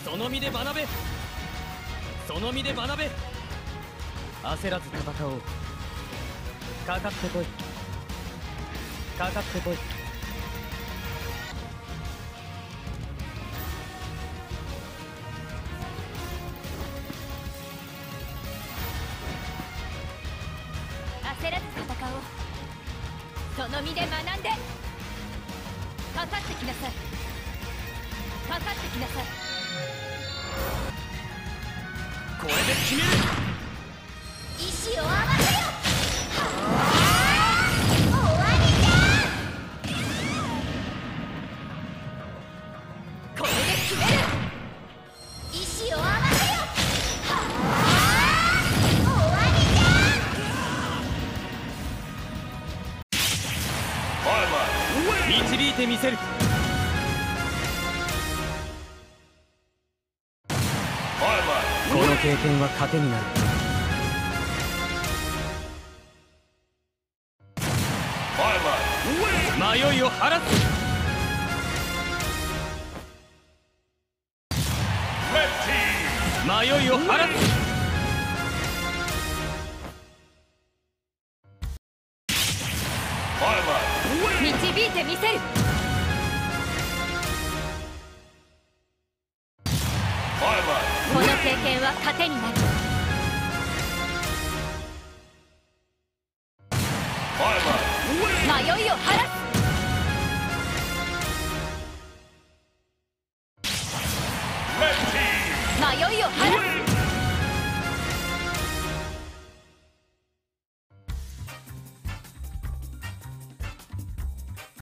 その身で学べ、その身で学べ。焦らず戦おう。かかってこい、かかってこい。 焦らず戦おう。その身で学んでかかってきなさい、かかってきなさい。 これで決める。 意志を合わせよ。終わりじゃ。これで決める。意志を合わせよ。終わりじゃ。 導いてみせる。この経験は糧になる。迷いを晴らす。迷いを晴らす。 導いてみせる。この経験は糧になる。迷いを晴らす。迷いを晴らす。